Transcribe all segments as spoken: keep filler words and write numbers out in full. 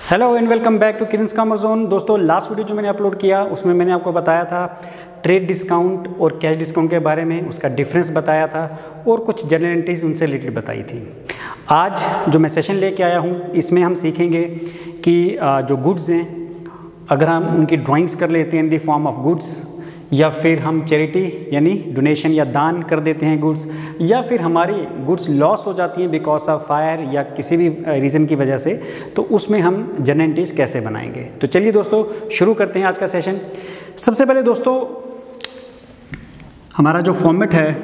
Hello and welcome back to Kiran's commerce zone. दोस्तों, last video जो मैंने अपलोड किया उसमें मैंने आपको बताया था ट्रेड डिस्काउंट और कैश डिस्काउंट के बारे में, उसका डिफरेंस बताया था और कुछ जनरल एंट्रीज उनसे रिलेटेड बताई थी। आज जो मैं सेशन लेके आया हूँ इसमें हम सीखेंगे कि जो गुड्स हैं अगर हम उनकी ड्राइंग्स कर लेते हैं in the form of goods, या फिर हम चैरिटी यानी डोनेशन या दान कर देते हैं गुड्स, या फिर हमारी गुड्स लॉस हो जाती हैं बिकॉज ऑफ फायर या किसी भी रीज़न की वजह से, तो उसमें हम जनरल एंट्रीज कैसे बनाएंगे। तो चलिए दोस्तों शुरू करते हैं आज का सेशन। सबसे पहले दोस्तों हमारा जो फॉर्मेट है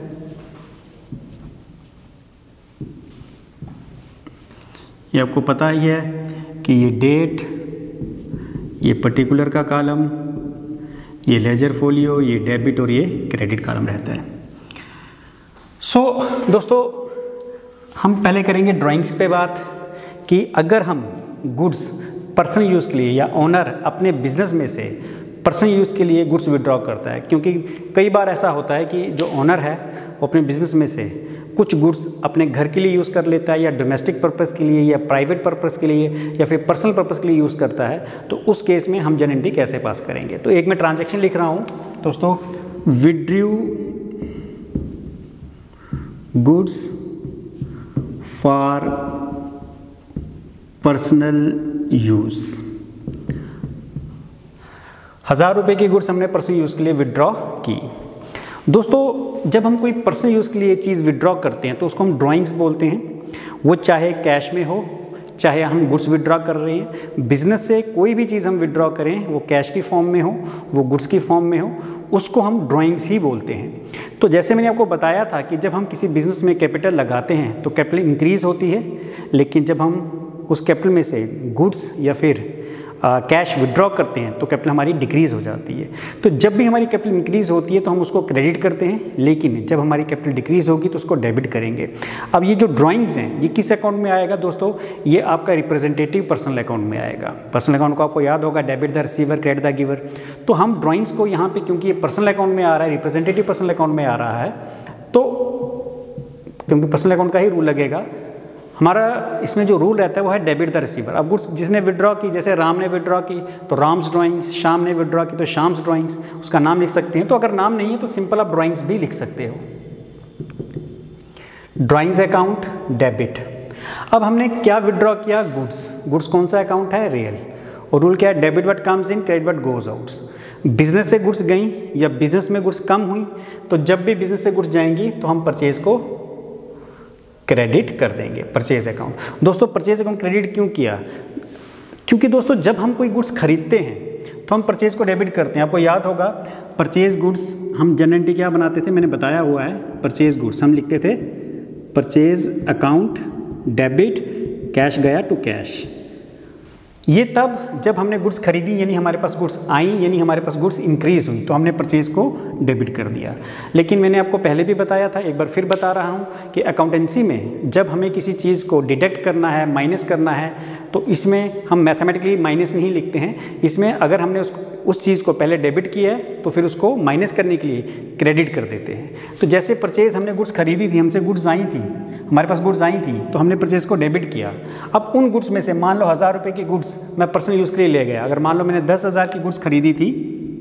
ये आपको पता ही है कि ये डेट, ये पर्टिकुलर का कॉलम, ये लेजर फोलियो, ये डेबिट और ये क्रेडिट कॉलम रहता है। सो so, दोस्तों हम पहले करेंगे ड्राइंग्स पे बात कि अगर हम गुड्स पर्सनल यूज़ के लिए या ओनर अपने बिजनेस में से पर्सनल यूज़ के लिए गुड्स विड्रॉ करता है, क्योंकि कई बार ऐसा होता है कि जो ओनर है वो अपने बिजनेस में से कुछ गुड्स अपने घर के लिए यूज़ कर लेता है या डोमेस्टिक पर्पस के लिए या प्राइवेट पर्पस के लिए या फिर पर्सनल पर्पस के लिए यूज़ करता है, तो उस केस में हम जनरल एंट्री कैसे पास करेंगे। तो एक मैं ट्रांजैक्शन लिख रहा हूँ दोस्तों, withdrew goods for personal use. हज़ार रुपये की गुड्स हमने पर्सनल यूज़ के लिए विड्रॉ की। दोस्तों जब हम कोई पर्सनल यूज़ के लिए चीज़ विड्रॉ करते हैं तो उसको हम ड्राइंग्स बोलते हैं, वो चाहे कैश में हो चाहे हम गुड्स विड्रॉ कर रहे हैं। बिजनेस से कोई भी चीज़ हम विड्रॉ करें वो कैश की फॉर्म में हो वो गुड्स की फॉर्म में हो, उसको हम ड्राइंग्स ही बोलते हैं। तो जैसे मैंने आपको बताया था कि जब हम किसी बिज़नेस में कैपिटल लगाते हैं तो कैपिटल इंक्रीज़ होती है, लेकिन जब हम उस कैपिटल में से गुड्स या फिर कैश विड्रॉ करते हैं तो कैपिटल हमारी डिक्रीज़ हो जाती है। तो जब भी हमारी कैपिटल इंक्रीज़ होती है तो हम उसको क्रेडिट करते हैं, लेकिन जब हमारी कैपिटल डिक्रीज़ होगी तो उसको डेबिट करेंगे। अब ये जो ड्राइंग्स हैं ये किस अकाउंट में आएगा दोस्तों? ये आपका रिप्रेजेंटेटिव पर्सनल अकाउंट में आएगा। पर्सनल अकाउंट को आपको याद होगा, debit the receiver credit the giver. तो हम ड्राइंग्स को यहाँ पर, क्योंकि ये पर्सनल अकाउंट में आ रहा है, रिप्रेजेंटेटिव पर्सनल अकाउंट में आ रहा है, तो क्योंकि पर्सनल अकाउंट का ही रूल लगेगा, हमारा इसमें जो रूल रहता है वो है डेबिट द रिसीवर। अब गुड्स जिसने विड्रॉ की, जैसे राम ने विड्रॉ की तो राम्स ड्राइंग्स, श्याम ने विड्रॉ की तो श्याम्स ड्राइंग्स, उसका नाम लिख सकते हैं। तो अगर नाम नहीं है तो सिंपल आप ड्राइंग्स भी लिख सकते हो। Drawings account debit. अब हमने क्या विड्रॉ किया? गुड्स। गुड्स कौन सा अकाउंट है? रियल। और रूल क्या है? Debit what comes in, credit what goes out. Business से गुड्स गई या बिजनेस में गुड्स कम हुई तो जब भी बिजनेस से गुड्स जाएंगी तो हम परचेज को क्रेडिट कर देंगे, परचेज अकाउंट। दोस्तों परचेज अकाउंट क्रेडिट क्यों किया? क्योंकि दोस्तों जब हम कोई गुड्स खरीदते हैं तो हम परचेज को डेबिट करते हैं। आपको याद होगा परचेज गुड्स हम जनरल एंट्री क्या बनाते थे, मैंने बताया हुआ है। परचेज गुड्स हम लिखते थे परचेज अकाउंट डेबिट, कैश गया टू कैश। ये तब जब हमने गुड्स खरीदी यानी हमारे पास गुड्स आई यानी हमारे पास गुड्स इंक्रीज हुई तो हमने परचेज को डेबिट कर दिया। लेकिन मैंने आपको पहले भी बताया था, एक बार फिर बता रहा हूँ कि अकाउंटेंसी में जब हमें किसी चीज़ को डिडक्ट करना है, माइनस करना है, तो इसमें हम मैथमेटिकली माइनस नहीं लिखते हैं। इसमें अगर हमने उस उस चीज़ को पहले डेबिट किया है तो फिर उसको माइनस करने के लिए क्रेडिट कर देते हैं। तो जैसे परचेज हमने गुड्स खरीदी थी, हमसे गुड्स आई थी, हमारे पास गुड्स आई थी तो हमने परचेज को डेबिट किया। अब उन गुड्स में से मान लो हज़ार रुपये की गुड्स मैं पर्सनल यूज़ के लिए ले गया। अगर मान लो मैंने दस हज़ार की गुड्स खरीदी थी,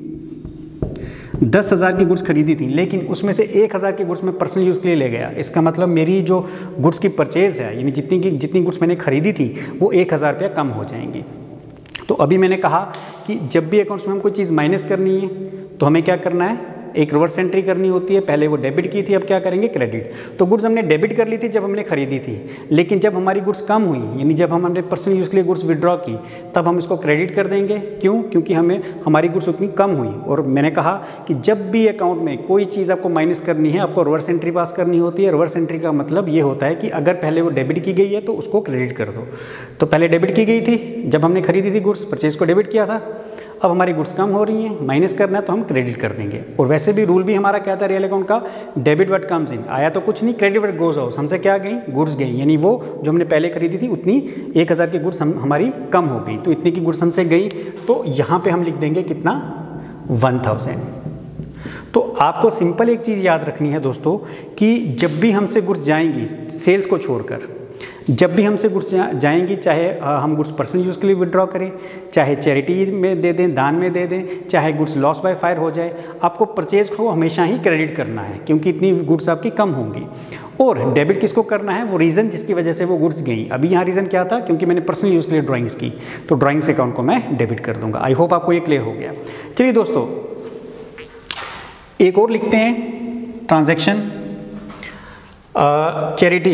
दस हज़ार की गुड्स खरीदी थी, लेकिन उसमें से एक हज़ार की गुड्स मैं पर्सनल यूज़ के लिए ले गया। इसका मतलब मेरी जो गुड्स की परचेज है यानी जितनी की जितनी गुड्स मैंने खरीदी थी वो एक हज़ार रुपया कम हो जाएंगी। तो अभी मैंने कहा कि जब भी अकाउंट्स में हम कोई चीज़ माइनस करनी है तो हमें क्या करना है? एक रिवर्स एंट्री करनी होती है। पहले वो डेबिट की थी, अब क्या करेंगे? क्रेडिट। तो गुड्स हमने डेबिट कर ली थी जब हमने खरीदी थी, लेकिन जब हमारी गुड्स कम हुई यानी जब हम हमने पर्सनल यूज़ के लिए गुड्स विड्रॉ की तब हम इसको क्रेडिट कर देंगे। क्यों? क्योंकि हमें हमारी गुड्स उतनी कम हुई। और मैंने कहा कि जब भी अकाउंट में कोई चीज़ आपको माइनस करनी है आपको रिवर्स एंट्री पास करनी होती है। रिवर्स एंट्री का मतलब ये होता है कि अगर पहले वो डेबिट की गई है तो उसको क्रेडिट कर दो। तो पहले डेबिट की गई थी जब हमने खरीदी थी गुड्स, परचेज को डेबिट किया था, अब हमारी गुड्स कम हो रही हैं, माइनस करना है तो हम क्रेडिट कर देंगे। और वैसे भी रूल भी हमारा क्या था रियल अकाउंट का? Debit what comes in. आया तो कुछ नहीं, क्रेडिट व्हाट गोज आउट। हमसे क्या गई? गुड्स गई, यानी वो जो हमने पहले खरीदी थी उतनी एक हज़ार की गुड्स हम हमारी कम हो गई, तो इतनी की गुड्स हमसे गई। तो यहाँ पे हम लिख देंगे कितना? One thousand. तो आपको सिंपल एक चीज़ याद रखनी है दोस्तों कि जब भी हमसे गुड्स जाएंगी सेल्स को छोड़कर, जब भी हमसे गुड्स जाएंगी, चाहे हम गुड्स पर्सनल यूज़ के लिए विड्रॉ करें, चाहे चैरिटी में दे दें, दान में दे दें, चाहे गुड्स लॉस बाय फायर हो जाए, आपको परचेज को हमेशा ही क्रेडिट करना है क्योंकि इतनी गुड्स आपकी कम होंगी। और डेबिट किसको करना है? वो रीज़न जिसकी वजह से वो गुड्स गई। अभी यहाँ रीज़न क्या था? क्योंकि मैंने पर्सनल यूज़ के लिए ड्राइंग्स की, तो ड्राइंग्स अकाउंट को मैं डेबिट कर दूंगा। आई होप आपको ये क्लियर हो गया। चलिए दोस्तों, एक और लिखते हैं ट्रांजैक्शन चैरिटी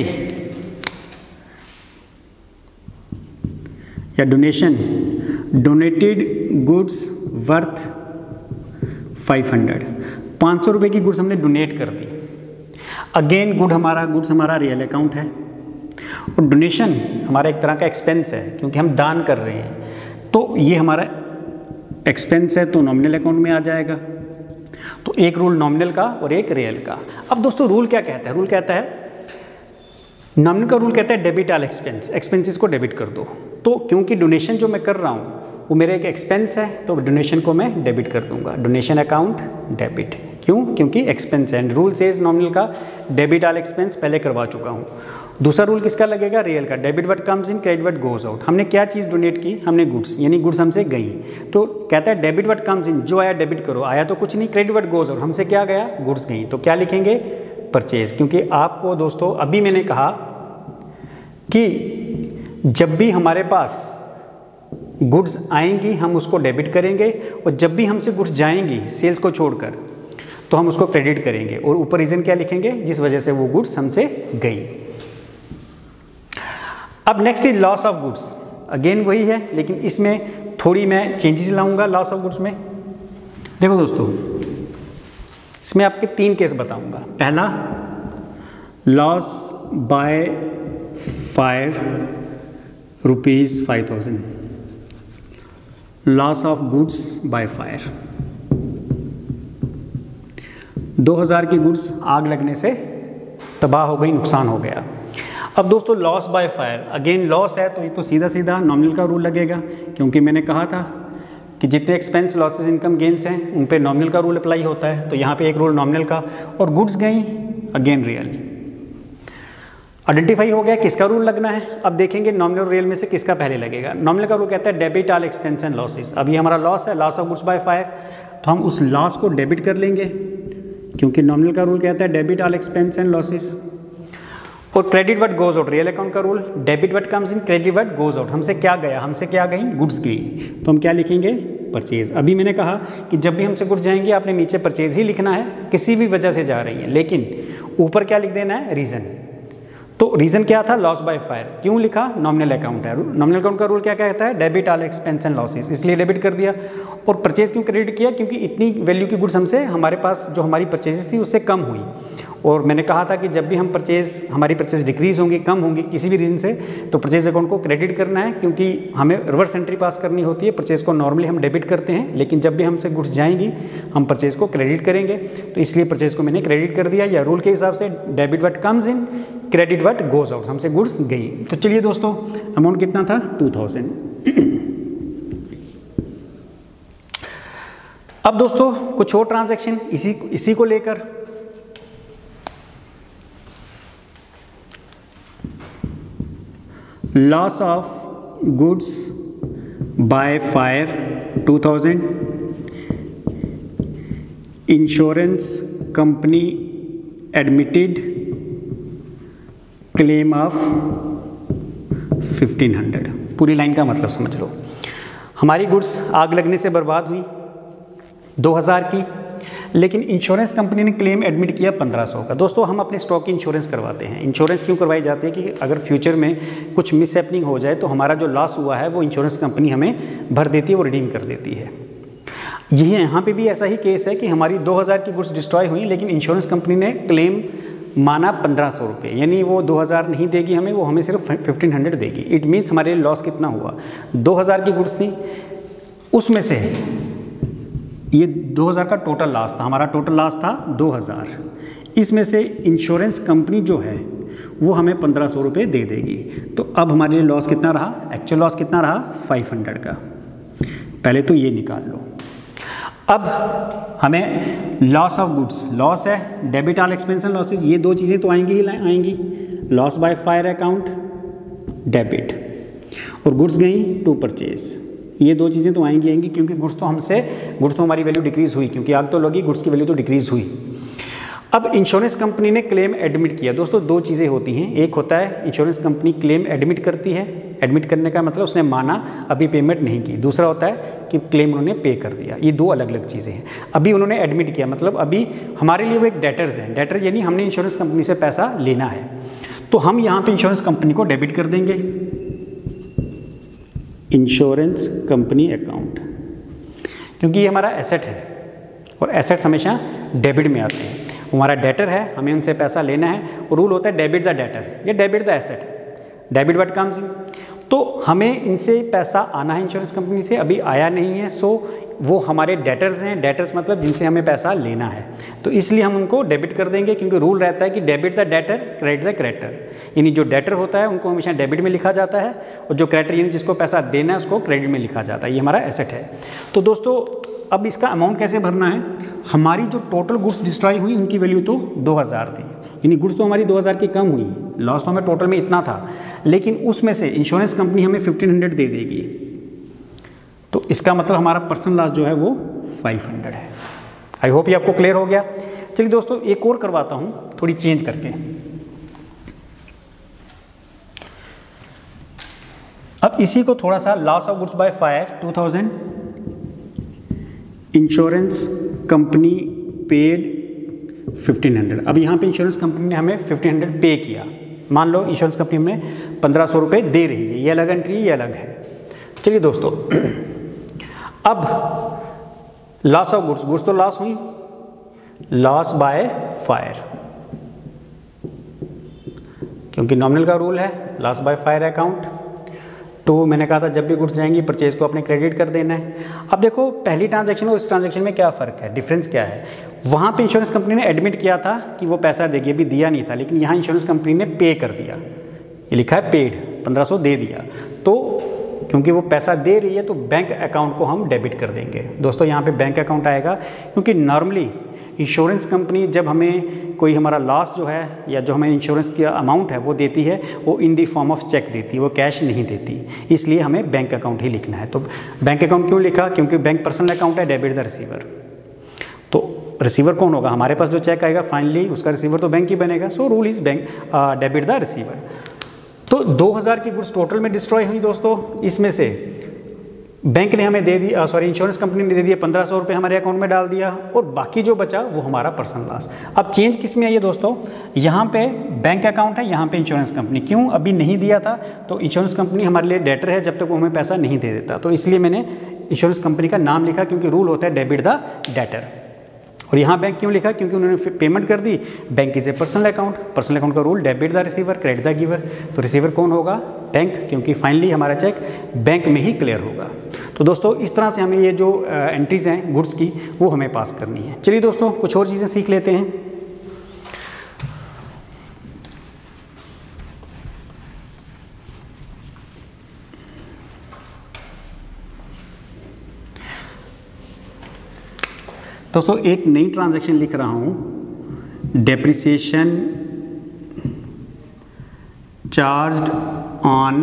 या donation. Donated goods worth five hundred, पाँच सौ रुपये की गुड्स हमने डोनेट कर दी। अगेन गुड हमारा गुड्स हमारा रियल अकाउंट है और डोनेशन हमारा एक तरह का एक्सपेंस है क्योंकि हम दान कर रहे हैं, तो ये हमारा एक्सपेंस है तो नॉमिनल अकाउंट में आ जाएगा। तो एक रूल नॉमिनल का और एक रियल का। अब दोस्तों रूल क्या कहता है? रूल कहता है, नॉमिनल का रूल कहता है डेबिट ऑल एक्सपेंस, एक्सपेंसेस को डेबिट कर दो। तो क्योंकि डोनेशन जो मैं कर रहा हूँ वो मेरा एक एक्सपेंस है तो डोनेशन को मैं डेबिट कर दूंगा। डोनेशन अकाउंट डेबिट, क्यों? क्योंकि एक्सपेंस है। रूल सेज नॉमिनल का डेबिट ऑल एक्सपेंस पहले करवा चुका हूँ। दूसरा रूल किसका लगेगा? रियल का। Debit what comes in, credit what goes out. हमने क्या चीज़ डोनेट की? हमने गुड्स, यानी गुड्स हमसे गई। तो कहता है डेबिट व्हाट कम्स इन, जो आया डेबिट करो। आया तो कुछ नहीं, क्रेडिट व्हाट गोज आउट, हमसे क्या गया? गुड्स गई। तो क्या लिखेंगे? परचेज। क्योंकि आपको दोस्तों अभी मैंने कहा कि जब भी हमारे पास गुड्स आएंगी हम उसको डेबिट करेंगे और जब भी हमसे गुड्स जाएंगी सेल्स को छोड़कर तो हम उसको क्रेडिट करेंगे। और ऊपर रीजन क्या लिखेंगे? जिस वजह से वो गुड्स हमसे गई। अब next is loss of goods. Again वही है लेकिन इसमें थोड़ी मैं चेंजेस लाऊंगा लॉस ऑफ गुड्स में। देखो दोस्तों, इसमें आपके तीन केस बताऊंगा। पहला, loss by fire rupees five thousand, loss of goods by fire. दो हज़ार की गुड्स आग लगने से तबाह हो गई, नुकसान हो गया। अब दोस्तों loss by fire, again loss है तो ये तो सीधा सीधा नॉमिनल का रूल लगेगा क्योंकि मैंने कहा था कि जितने एक्सपेंस लॉसेस इनकम गेन्स हैं उन पे नॉमिनल का रूल अप्लाई होता है। तो यहाँ पे एक रूल नॉमिनल का और गुड्स गई, अगेन रियल। आइडेंटिफाई हो गया किसका रूल लगना है। अब देखेंगे नॉमिनल और रियल में से किसका पहले लगेगा। नॉमिनल का रूल कहता है debit all expense and losses. अब ये हमारा लॉस है, loss of goods by fire, तो हम उस लॉस को डेबिट कर लेंगे क्योंकि नॉमिनल का रूल कहता है debit all expense and losses. और credit what goes out, real account का rule, debit what comes in, credit what goes out. हमसे क्या गया? हमसे क्या गई? गुड्स गई। तो हम क्या लिखेंगे? परचेज। अभी मैंने कहा कि जब भी हमसे गुड्स जाएंगे आपने नीचे परचेज ही लिखना है, किसी भी वजह से जा रही है, लेकिन ऊपर क्या लिख देना है? रीजन। तो रीजन क्या था? Loss by fire. क्यों लिखा? नॉमिनल अकाउंट है। नॉमिनल अकाउंट का रूल क्या कहता है? Debit all expense and losses, इसलिए डेबिट कर दिया। और परचेज क्यों क्रेडिट किया? क्योंकि इतनी वैल्यू की गुड्स हमसे, हमारे पास जो हमारी परचेजेस थी उससे कम हुई। और मैंने कहा था कि जब भी हम परचेज, हमारी परचेज डिक्रीज होंगी, कम होंगी किसी भी रीजन से, तो परचेज अकाउंट को क्रेडिट करना है क्योंकि हमें रिवर्स एंट्री पास करनी होती है। परचेज को नॉर्मली हम डेबिट करते हैं लेकिन जब भी हमसे गुड्स जाएंगी हम परचेज को क्रेडिट करेंगे। तो इसलिए परचेज को मैंने क्रेडिट कर दिया, या रूल के हिसाब से debit what comes in, credit what goes out. हमसे गुड्स गई। तो चलिए दोस्तों, अमाउंट कितना था? Two thousand. अब दोस्तों कुछ और ट्रांजैक्शन इसी इसी को लेकर, loss of goods by fire two thousand, insurance company admitted claim of fifteen hundred. पूरी लाइन का मतलब समझ लो। हमारी गुड्स आग लगने से बर्बाद हुई दो हज़ार की, लेकिन इंश्योरेंस कंपनी ने क्लेम एडमिट किया पंद्रह सौ का। दोस्तों हम अपने स्टॉक की इंश्योरेंस करवाते हैं। इंश्योरेंस क्यों करवाई जाती है? कि अगर फ्यूचर में कुछ मिस हैपनिंग हो जाए तो हमारा जो लॉस हुआ है वो इंश्योरेंस कंपनी हमें भर देती है, वो रिडीम कर देती है। यही यहाँ पे भी ऐसा ही केस है कि हमारी दो हज़ार की गुड्स डिस्ट्रॉय हुई लेकिन इंश्योरेंस कंपनी ने क्लेम माना पंद्रह सौ रुपये, यानी वो दो हज़ार नहीं देगी हमें, वो हमें सिर्फ फिफ्टीन हंड्रेड देगी। इट मीन्स हमारे लॉस कितना हुआ? दो हज़ार की गुड्स थी, उसमें से ये दो हज़ार का टोटल लॉस था, हमारा टोटल लॉस था दो हज़ार। इसमें से इंश्योरेंस कंपनी जो है वो हमें पंद्रह सौ रुपये दे देगी। तो अब हमारे लिए लॉस कितना रहा? एक्चुअल लॉस कितना रहा? फाइव हंड्रेड का। पहले तो ये निकाल लो। अब हमें लॉस ऑफ गुड्स, लॉस है, debit all expense and losses, ये दो चीज़ें तो आएंगी ही आएंगी। Loss by fire account debit, और गुड्स गई टू परचेज। ये दो चीज़ें तो आएंगी आएंगी क्योंकि गुड्स तो हमसे गुड्स तो हमारी वैल्यू डिक्रीज़ हुई, क्योंकि आग तो लगी, गुड्स की वैल्यू तो डिक्रीज़ हुई। अब इंश्योरेंस कंपनी ने क्लेम एडमिट किया। दोस्तों दो चीज़ें होती हैं, एक होता है इंश्योरेंस कंपनी क्लेम एडमिट करती है, एडमिट करने का मतलब उसने माना अभी पेमेंट नहीं की, दूसरा होता है कि क्लेम उन्होंने पे कर दिया। ये दो अलग अलग चीज़ें हैं। अभी उन्होंने एडमिट किया मतलब अभी हमारे लिए वो एक डेटर्स हैं, डेटर यानी हमने इंश्योरेंस कंपनी से पैसा लेना है, तो हम यहाँ पे इंश्योरेंस कंपनी को डेबिट कर देंगे, इंश्योरेंस कंपनी अकाउंट, क्योंकि ये हमारा एसेट है और एसेट्स हमेशा डेबिट में आते हैं। हमारा डेटर है, हमें उनसे पैसा लेना है, और रूल होता है डेबिट द डेटर या debit the asset, debit what comes in. तो हमें इनसे पैसा आना है इंश्योरेंस कंपनी से, अभी आया नहीं है, सो वो हमारे डेटर्स हैं, डेटर्स मतलब जिनसे हमें पैसा लेना है, तो इसलिए हम उनको डेबिट कर देंगे, क्योंकि रूल रहता है कि debit the debtor credit the creditor, यानी जो डेटर होता है उनको हमेशा डेबिट में लिखा जाता है, और जो क्रेडिटर यानी जिसको पैसा देना है उसको क्रेडिट में लिखा जाता है। ये हमारा एसेट है। तो दोस्तों अब इसका अमाउंट कैसे भरना है, हमारी जो टोटल गुड्स डिस्ट्रॉय हुई उनकी वैल्यू तो दो हज़ार थी, यानी गुड्स तो हमारी दो हज़ार की कम हुई, लॉस तो हमें टोटल में इतना था, लेकिन उसमें से इंश्योरेंस कंपनी हमें फिफ्टीन हंड्रेड दे देगी, तो इसका मतलब हमारा पर्सनल लॉस जो है वो फाइव हंड्रेड है। आई होप ये आपको क्लियर हो गया। चलिए दोस्तों एक और करवाता हूँ थोड़ी चेंज करके। अब इसी को थोड़ा सा loss of goods by fire two thousand, insurance company paid fifteen hundred. अब यहाँ पे इंश्योरेंस कंपनी ने हमें फिफ्टीन हंड्रेड पे किया, मान लो इंश्योरेंस कंपनी हमें पंद्रह सौ रुपये दे रही है, ये अलग एंट्री ये अलग है। चलिए दोस्तों अब लॉस ऑफ गुड्स, गुड्स तो लॉस हुई, लॉस बाय फायर, क्योंकि नॉमिनल का रूल है लॉस बाय फायर अकाउंट। तो मैंने कहा था जब भी गुड्स जाएंगी परचेज को अपने क्रेडिट कर देना है। अब देखो पहली ट्रांजैक्शन और इस ट्रांजैक्शन में क्या फ़र्क है, डिफरेंस क्या है। वहाँ पे इंश्योरेंस कंपनी ने एडमिट किया था कि वो पैसा देगी, अभी दिया नहीं था, लेकिन यहाँ इंश्योरेंस कंपनी ने पे कर दिया, ये लिखा है पेड, पंद्रह सौ दे दिया। तो क्योंकि वो पैसा दे रही है तो बैंक अकाउंट को हम डेबिट कर देंगे। दोस्तों यहाँ पे बैंक अकाउंट आएगा, क्योंकि नॉर्मली इंश्योरेंस कंपनी जब हमें कोई हमारा लॉस जो है या जो हमें इंश्योरेंस की अमाउंट है वो देती है, वो in the form of cheque देती है, वो कैश नहीं देती, इसलिए हमें बैंक अकाउंट ही लिखना है। तो बैंक अकाउंट क्यों लिखा, क्योंकि बैंक पर्सनल अकाउंट है, डेबिट द रिसीवर। तो रिसीवर कौन होगा, हमारे पास जो चेक आएगा फाइनली उसका रिसीवर तो बैंक ही बनेगा। So rule is bank debit the receiver. तो दो हज़ार की गुड्स टोटल में डिस्ट्रॉय हुई दोस्तों, इसमें से बैंक ने हमें दे दिया, सॉरी इंश्योरेंस कंपनी ने दे दिया पंद्रह सौ रुपये हमारे अकाउंट में डाल दिया, और बाकी जो बचा वो हमारा पर्सनल लॉस। अब चेंज किस में आई है दोस्तों, यहाँ पे बैंक अकाउंट है, यहाँ पे इंश्योरेंस कंपनी। क्यों, अभी नहीं दिया था तो इंश्योरेंस कंपनी हमारे लिए डेटर है जब तक वो हमें पैसा नहीं दे देता, तो इसलिए मैंने इंश्योरेंस कंपनी का नाम लिखा, क्योंकि रूल होता है डेबिट द डेटर। और यहाँ बैंक क्यों लिखा, क्योंकि उन्होंने पेमेंट कर दी, bank is a personal account, personal account का rule debit the receiver credit the giver. तो रिसीवर कौन होगा, बैंक, क्योंकि फाइनली हमारा चेक बैंक में ही क्लियर होगा। तो दोस्तों इस तरह से हमें ये जो एंट्रीज हैं गुड्स की वो हमें पास करनी है। चलिए दोस्तों कुछ और चीज़ें सीख लेते हैं। दोस्तों एक नई ट्रांजैक्शन लिख रहा हूँ, depreciation charged on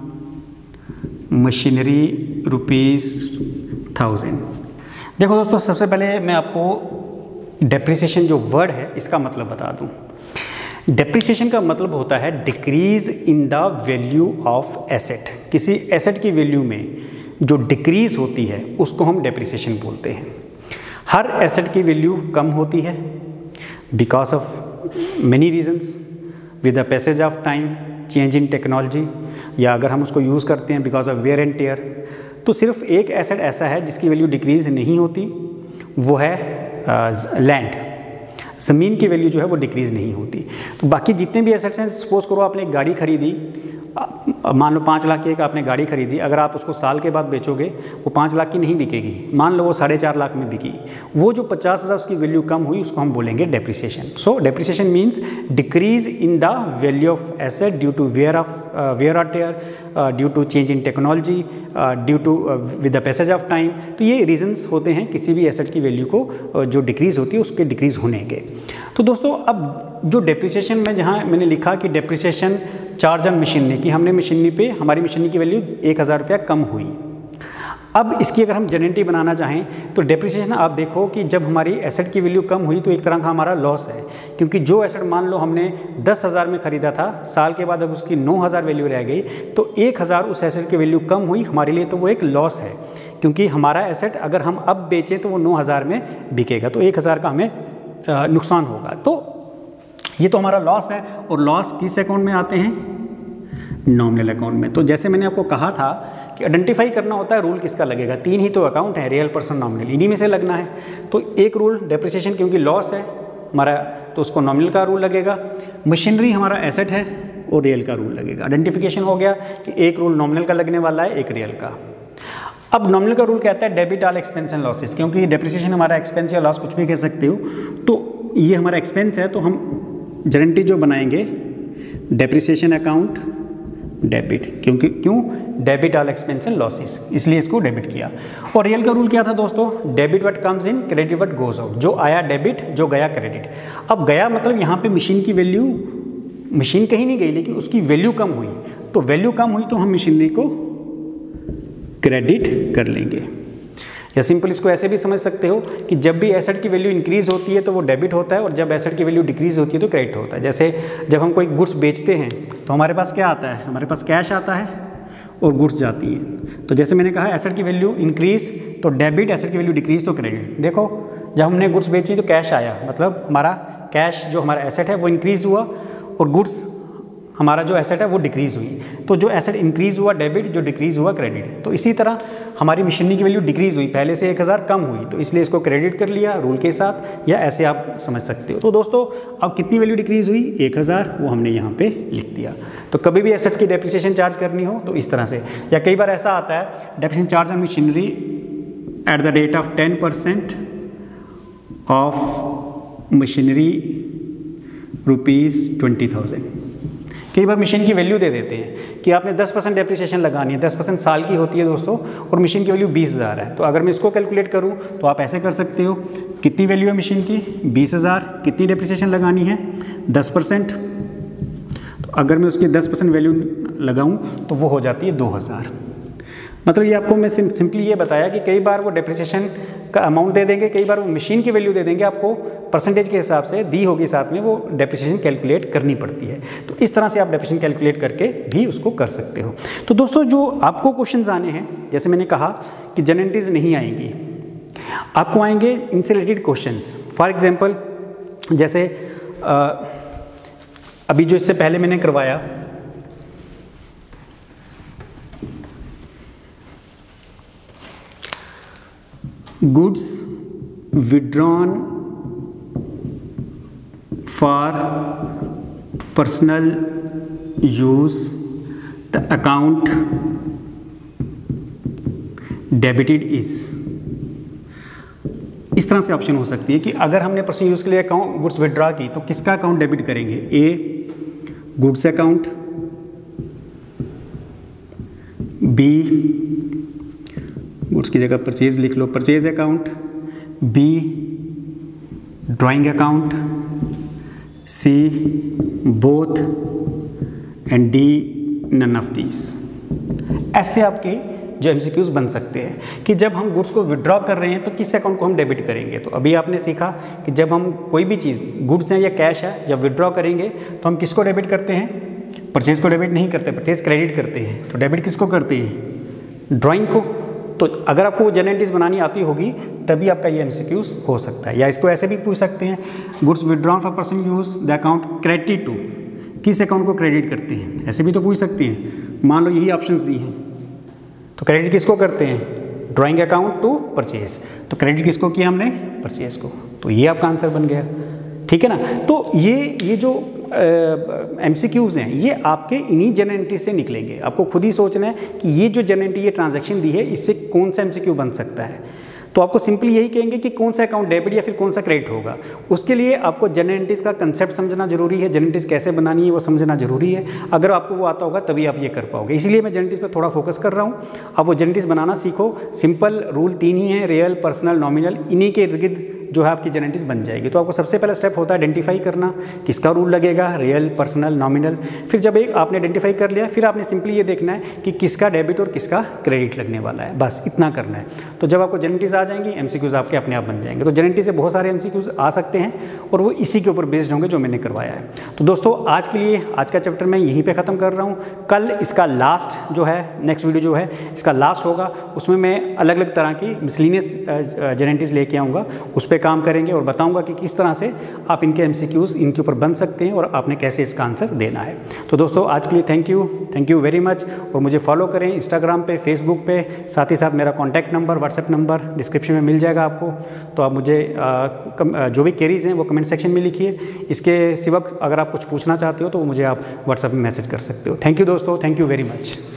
machinery rupees thousand. देखो दोस्तों सबसे पहले मैं आपको डेप्रिसिएशन जो वर्ड है इसका मतलब बता दूँ। डेप्रिसिएशन का मतलब होता है decrease in the value of asset. किसी एसेट की वैल्यू में जो डिक्रीज होती है उसको हम डेप्रिसिएशन बोलते हैं। हर एसेट की वैल्यू कम होती है because of many reasons, with the passage of time, change in technology, या अगर हम उसको यूज़ करते हैं because of wear and tear. तो सिर्फ एक एसेट ऐसा है जिसकी वैल्यू डिक्रीज नहीं होती, वो है लैंड। ज़मीन की वैल्यू जो है वो डिक्रीज़ नहीं होती। तो बाकी जितने भी एसेट्स हैं, सपोज करो आपने एक गाड़ी खरीदी, मान लो पाँच लाख की एक आपने गाड़ी खरीदी, अगर आप उसको साल के बाद बेचोगे वो पाँच लाख की नहीं बिकेगी, मान लो वो साढ़े चार लाख में बिकी, वो जो पचास हज़ार उसकी वैल्यू कम हुई उसको हम बोलेंगे depreciation. So depreciation means decrease in the value of asset due to wear of wear और tear, due to change in technology, due to with the passage of time. तो ये रीजंस होते हैं किसी भी एसेट की वैल्यू को uh, जो डिक्रीज़ होती है उसके डिक्रीज़ होने के। तो दोस्तों अब जो डेप्रिसिएशन में जहाँ मैंने लिखा कि डेप्रिसिएशन चार्ज ऑन मशीनरी कि हमने मशीनरी पे हमारी मशीनरी की वैल्यू एक हज़ार रुपया कम हुई। अब इसकी अगर हम जेनेटिव बनाना चाहें तो डेप्रिसिएशन आप देखो कि जब हमारी एसेट की वैल्यू कम हुई तो एक तरह का हमारा लॉस है, क्योंकि जो एसेट मान लो हमने दस हज़ार में ख़रीदा था, साल के बाद अब उसकी नौ हज़ार वैल्यू रह गई तो एक हज़ार उस एसेट की वैल्यू कम हुई, हमारे लिए तो वो एक लॉस है, क्योंकि हमारा एसेट अगर हम अब बेचें तो वो नौ हज़ार में बिकेगा, तो एक हज़ार का हमें नुकसान होगा। तो ये तो हमारा लॉस है, और लॉस किस अकाउंट में आते हैं? नॉमिनल अकाउंट में। तो जैसे मैंने आपको कहा था कि आइडेंटिफाई करना होता है रूल किसका लगेगा, तीन ही तो अकाउंट है, रियल, पर्सन, नॉमिनल, इन्हीं में से लगना है। तो एक रूल डेप्रिसिएशन, क्योंकि लॉस है हमारा तो उसको नॉमिनल का रूल लगेगा। मशीनरी हमारा एसेट है और रियल का रूल लगेगा। आइडेंटिफिकेशन हो गया कि एक रूल नॉमिनल का लगने वाला है, एक रियल का। अब नॉमिनल का रूल कहता है debit all expense and losses, क्योंकि डेप्रिसिएशन हमारा एक्सपेंस या लॉस कुछ भी कह सकते हो, तो ये हमारा एक्सपेंस है, तो हम गारंटी जो बनाएंगे डेप्रिसिएशन अकाउंट डेबिट, क्योंकि क्यों debit all expense and losses, इसलिए इसको डेबिट किया। और रियल का रूल क्या था दोस्तों? Debit what comes in, credit what goes out. जो आया डेबिट, जो गया क्रेडिट। अब गया मतलब यहाँ पे मशीन की वैल्यू, मशीन कहीं नहीं गई लेकिन उसकी वैल्यू कम हुई, तो वैल्यू कम हुई तो हम मशीनरी को क्रेडिट कर लेंगे। या सिंपल इसको ऐसे भी समझ सकते हो कि जब भी एसेट की वैल्यू इंक्रीज होती है तो वो डेबिट होता है, और जब एसेट की वैल्यू डिक्रीज होती है तो क्रेडिट होता है। जैसे जब हम कोई गुड्स बेचते हैं तो हमारे पास क्या आता है? हमारे पास कैश आता है और गुड्स जाती हैं। तो जैसे मैंने कहा एसेट की वैल्यू इंक्रीज तो डेबिट, एसेट की वैल्यू डिक्रीज तो क्रेडिट। देखो जब हमने गुड्स बेची तो कैश आया, मतलब हमारा कैश जो हमारा एसेट है वो इंक्रीज हुआ, और गुड्स हमारा जो एसेट है वो डिक्रीज हुई। तो जो एसेट इंक्रीज हुआ डेबिट, जो डिक्रीज हुआ क्रेडिट। तो इसी तरह हमारी मशीनरी की वैल्यू डिक्रीज हुई, पहले से एक हज़ार कम हुई, तो इसलिए इसको क्रेडिट कर लिया रूल के साथ, या ऐसे आप समझ सकते हो। तो दोस्तों अब कितनी वैल्यू डिक्रीज हुई? एक हज़ार, वो हमने यहाँ पे लिख दिया। तो कभी भी एसेट्स की डेप्रिसिएशन चार्ज करनी हो तो इस तरह से, या कई बार ऐसा आता है depreciation charge on machinery at the rate of ten percent of machinery rupees twenty thousand. कई बार मशीन की वैल्यू दे देते हैं कि आपने दस परसेंट डेप्रिसिएशन लगानी है, दस परसेंट साल की होती है दोस्तों, और मशीन की वैल्यू बीस हज़ार है। तो अगर मैं इसको कैलकुलेट करूं तो आप ऐसे कर सकते हो, कितनी वैल्यू है मशीन की? बीस हज़ार, कितनी डेप्रिसिएशन लगानी है? दस परसेंट। तो अगर मैं उसकी दस परसेंट वैल्यू लगाऊं तो वो हो जाती है दो हज़ार। मतलब ये आपको मैं सिंपली ये बताया कि कई बार वो डेप्रिसिएशन का अमाउंट दे देंगे, कई बार वो मशीन की वैल्यू दे देंगे, आपको परसेंटेज के हिसाब से दी होगी साथ में, वो डेप्रिसिएशन कैलकुलेट करनी पड़ती है। तो इस तरह से आप डेप्रिसिएशन कैलकुलेट करके भी उसको कर सकते हो। तो दोस्तों जो आपको क्वेश्चंस आने हैं, जैसे मैंने कहा कि जनरलिटीज नहीं आएंगी, आपको आएंगे इनसे रिलेटेड क्वेश्चंस। फॉर एग्जांपल जैसे आ, अभी जो इससे पहले मैंने करवाया, goods withdrawn for personal use, the account debited is। इस तरह से ऑप्शन हो सकती है कि अगर हमने पर्सनल यूज़ के लिए अकाउंट गुड्स विड्रॉ की तो किसका अकाउंट डेबिट करेंगे? A goods account, B goods की जगह परचेज लिख लो, purchase account, B drawing account, C both, and D none of these. ऐसे आपके जो एमसीक्यूज बन सकते हैं कि जब हम गुड्स को विड्रॉ कर रहे हैं तो किस अकाउंट को हम डेबिट करेंगे। तो अभी आपने सीखा कि जब हम कोई भी चीज़ गुड्स है या कैश है, जब विड्रॉ करेंगे तो हम किसको डेबिट करते हैं? परचेज को डेबिट नहीं करते, परचेज क्रेडिट करते हैं। तो डेबिट किसको करते हैं? ड्राइंग को। तो अगर आपको वो जनरलिटीज बनानी आती होगी तभी आपका ये एमसीक्यूज हो सकता है। या इसको ऐसे भी पूछ सकते हैं, goods withdrawn for person use the account credit to, किस अकाउंट को क्रेडिट करते हैं, ऐसे भी तो पूछ सकते हैं। मान लो यही ऑप्शंस दी हैं, तो क्रेडिट किसको करते हैं? Drawing account to purchase. तो क्रेडिट किसको किया हमने? परचेज को। तो ये आपका आंसर बन गया, ठीक है ना। तो ये ये जो एमसीक्यूज हैं ये आपके इन्हीं जनरलिटी से निकलेंगे। आपको खुद ही सोचना है कि ये जो जनरलिटी ये ट्रांजैक्शन दी है इससे कौन सा एमसीक्यू बन सकता है। तो आपको सिंपली यही कहेंगे कि कौन सा अकाउंट डेबिट या फिर कौन सा क्रेडिट होगा। उसके लिए आपको जनरलिटीज का कंसेप्ट समझना जरूरी है, जनरलिटीज कैसे बनानी है वो समझना जरूरी है। अगर आपको वो आता होगा तभी आप ये कर पाओगे। इसलिए मैं जनरलिटीज पर थोड़ा फोकस कर रहा हूँ। अब वो जनरलिटीज बनाना सीखो। सिंपल रूल तीन ही हैं, रियल, पर्सनल, नॉमिनल। इन्हीं के इर्द गिर्द जो है आपकी जेनेटिक्स बन जाएगी। तो आपको सबसे पहला स्टेप होता है आइडेंटिफाई करना, किसका रूल लगेगा, रियल, पर्सनल, नॉमिनल। फिर जब एक आपने आइडेंटिफाई कर लिया, फिर आपने सिंपली ये देखना है कि किसका डेबिट और किसका क्रेडिट लगने वाला है, बस इतना करना है। तो जब आपको जेनेटिक्स आ जाएंगी, एमसीक्यूज आपके अपने आप बन जाएंगे। तो जेनेटिक्स से बहुत सारे एमसीक्यूज आ सकते हैं और वो इसी के ऊपर बेस्ड होंगे जो मैंने करवाया है। तो दोस्तों आज के लिए आज का चैप्टर मैं यहीं पे ख़त्म कर रहा हूँ। कल इसका लास्ट जो है, नेक्स्ट वीडियो जो है इसका लास्ट होगा, उसमें मैं अलग अलग तरह की मिसलिनियस जेनेटिक्स लेके आऊँगा, उस पर काम करेंगे और बताऊँगा कि किस तरह से आप इनके एमसीक्यूज इनके ऊपर बन सकते हैं और आपने कैसे इसका आंसर देना है। तो दोस्तों आज के लिए thank you thank you very much. और मुझे फॉलो करें इंस्टाग्राम पे, फेसबुक पे, साथ ही साथ मेरा contact number, WhatsApp number description में मिल जाएगा आपको। तो आप मुझे आ, कम, जो भी क्वेरीज हैं वो कमेंट सेक्शन में लिखिए। इसके सिवा अगर आप कुछ पूछना चाहते हो तो मुझे आप व्हाट्सएप में मैसेज कर सकते हो। थैंक यू दोस्तों, थैंक यू वेरी मच।